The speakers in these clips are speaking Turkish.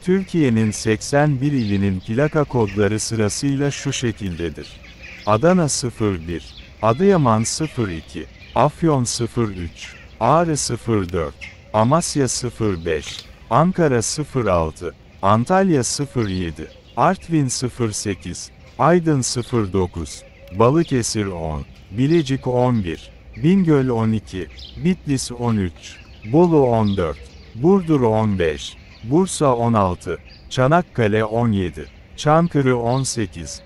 Türkiye'nin 81 ilinin plaka kodları sırasıyla şu şekildedir: Adana 01, Adıyaman 02, Afyon 03, Ağrı 04, Amasya 05, Ankara 06, Antalya 07, Artvin 08, Aydın 09, Balıkesir 10, Bilecik 11, Bingöl 12, Bitlis 13, Bolu 14, Burdur 15, Bursa 16, Çanakkale 17, Çankırı 18,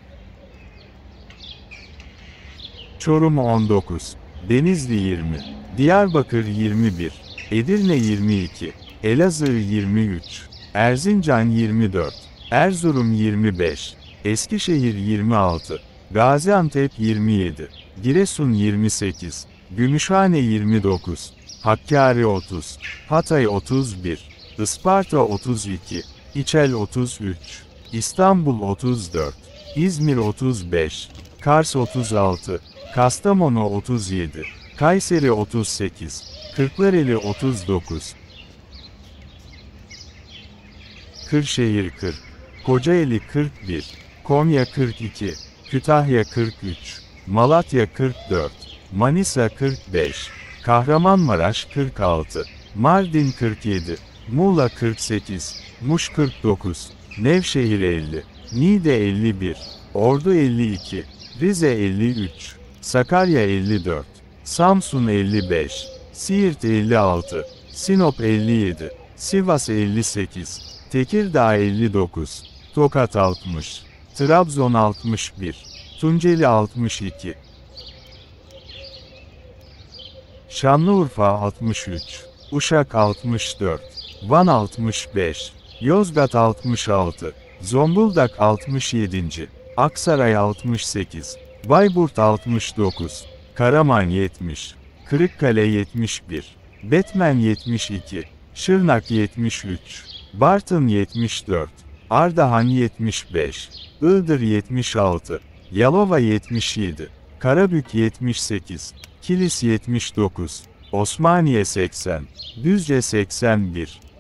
Çorum 19, Denizli 20, Diyarbakır 21, Edirne 22, Elazığ 23, Erzincan 24, Erzurum 25, Eskişehir 26, Gaziantep 27, Giresun 28, Gümüşhane 29, Hakkari 30, Hatay 31, Isparta 32, İçel 33, İstanbul 34, İzmir 35, Kars 36, Kastamonu 37, Kayseri 38, Kırklareli 39, Kırşehir 40, Kocaeli 41, Konya 42, Kütahya 43, Malatya 44, Manisa 45, Kahramanmaraş 46, Mardin 47, Muğla 48, Muş 49, Nevşehir 50, Niğde 51, Ordu 52, Rize 53, Sakarya 54, Samsun 55, Siirt 56, Sinop 57, Sivas 58, Tekirdağ 59, Tokat 60, Trabzon 61, Tunceli 62, Şanlıurfa 63, Uşak 64, Van 65, Yozgat 66, Zonguldak 67, Aksaray 68, Bayburt 69, Karaman 70, Kırıkkale 71, Batman 72, Şırnak 73, Bartın 74, Ardahan 75, Iğdır 76, Yalova 77, Karabük 78, Kilis 79, Osmaniye 80, Düzce 81,